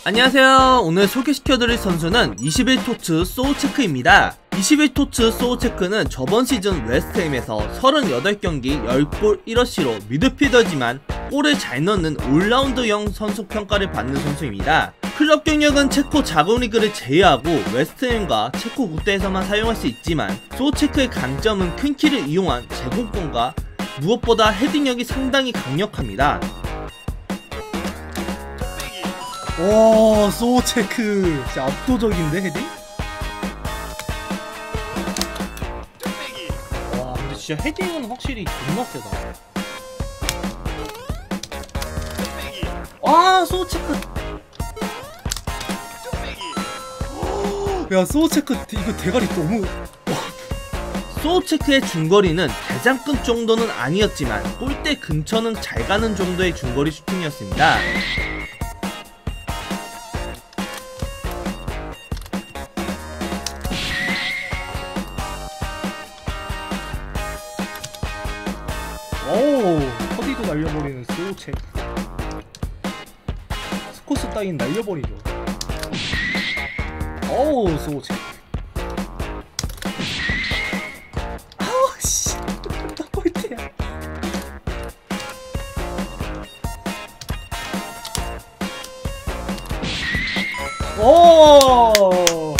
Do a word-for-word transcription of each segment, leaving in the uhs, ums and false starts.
안녕하세요. 오늘 소개시켜드릴 선수는 이십일 토츠 소우체크입니다. 이십일 토츠 소우체크는 저번 시즌 웨스트햄에서 삼십팔 경기 십 골 일 어시로 미드필더지만 골을 잘 넣는 올라운드형 선수 평가를 받는 선수입니다. 클럽 경력은 체코 자국리그를 제외하고 웨스트햄과 체코 국대에서만 사용할 수 있지만 소우체크의 강점은 큰 키를 이용한 제공권과 무엇보다 헤딩력이 상당히 강력합니다. 와, 소우체크 진짜 압도적인데 헤딩? 와, 근데 진짜 헤딩은 확실히 존나 세다. 와, 소우체크. 야, 소우체크 이거 대가리 너무. 소우체크의 중거리는 대장급 정도는 아니었지만 골대 근처는 잘 가는 정도의 중거리 슈팅이었습니다. 오우, 허디도 날려버리는 소우체크. 스코스 따윈 날려버리죠. 오우, 소우체크. 아우 씨, 나 꼴대야. 오.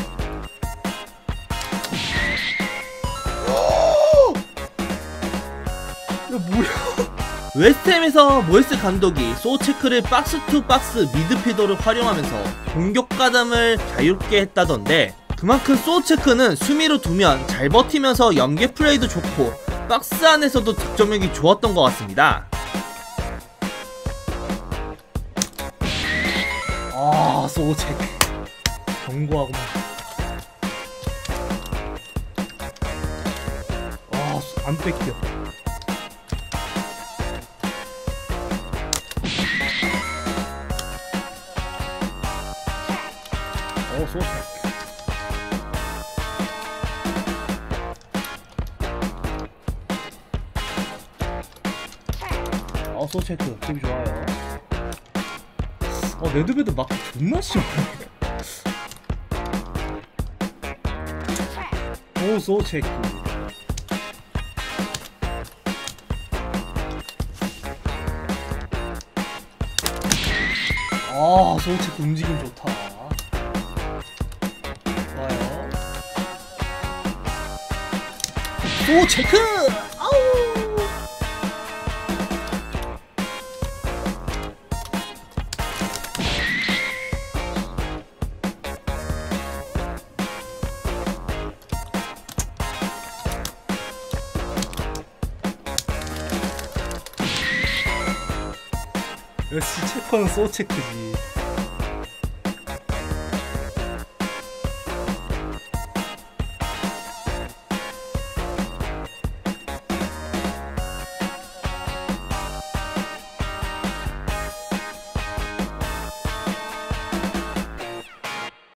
웨스트햄에서 모이스 감독이 소우체크를 박스 투 박스 미드필더로 활용하면서 공격 가담을 자유롭게 했다던데, 그만큼 소우체크는 수미로 두면 잘 버티면서 연계 플레이도 좋고 박스 안에서도 득점력이 좋았던 것 같습니다. 아, 소우체크 견고하구만. 아, 안 뺏겨. 어, 소우체크. 어, 소우체크 팀이 좋아요. 어, 레드베드 막 존나 심하네. 오, 소우체크. 아, 소우체크 움직임 좋다. 좋아요. 소우체크! 아우! 역시 체커는 소우체크지.